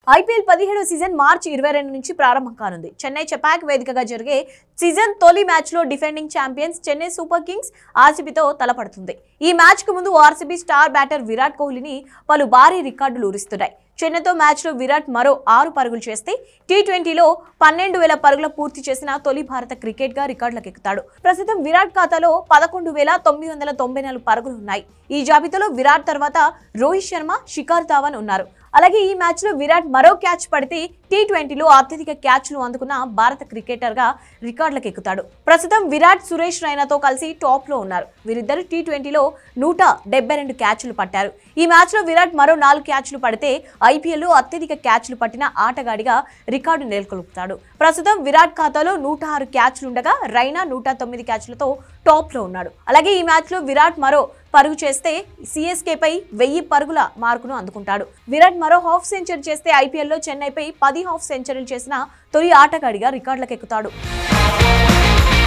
IPL 17వ season మార్చి 22 నుంచి ప్రారంభం కానుంది. చెన్నై చెపాక్ వేదికగా జరిగే సీజన్ తొలి మ్యాచ్ లో defending champions Chennai Super Kings ఆర్సీబీతో తలపడుతుంది. ఈ మ్యాచ్ కు ముందు ఆర్సీబీ స్టార్ బ్యాటర్ విరాట్ కోహ్లీని పలు భారీ రికార్డులు ఊరిస్తున్నాయి. చెన్నైతో మ్యాచ్ లో విరాట్ మరో 6 పరుగులు చేస్తే టీ20లో 12,000 పరుగుల పూర్తి చేసిన తొలి భారత క్రికెట్ గా రికార్డులకు ఎక్కుతాడు. ప్రస్తుతం విరాట్ ఖాతాలో 11,994 పరుగులు ఉన్నాయి. ఈ జాబితాలో విరాట్ తర్వాత రోహిత్ శర్మ, శిఖర్ ధావన్ ఉన్నారు. అలాగే ఈ మ్యాచ్ లో విరాట్ మరో క్యాచ్ పడితే టీ20లో అత్యధిక క్యాచ్లు అందుకున్న భారత క్రికెటర్ గా రికార్డులకు ఎక్కుతాడు. ప్రస్తుతం విరాట్ సురేష్ రైనాతో కలిసి టాప్ లో ఉన్నారు. వీరిద్దరు టీ20లో 172 క్యాచ్లు పట్టారు. ఈ మ్యాచ్ లో విరాట్ మరో 4 క్యాచ్లు పడితే ఐపీఎల్ లో అత్యధిక క్యాచ్లు పట్టిన ఆటగాడిగా రికార్డు నెలకొల్పుతాడు. ప్రస్తుతం విరాట్ ఖాతాలో 106 క్యాచ్లుండగా రైనా 109 క్యాచ్లతో టాప్ లో ఉన్నాడు. అలాగే ఈ మ్యాచ్ లో విరాట్ మరో పరుగు చేస్తే సిఎస్కేపై 1000 పరుగుల మార్కును అందుకుంటాడు. విరాట్ మరో హాఫ్ సెంచరీ చేస్తే ఐపీఎల్లో చెన్నైపై 10 హాఫ్ సెంచరీలు చేసిన తొలి ఆటగాడిగా రికార్డులకు ఎక్కుతాడు.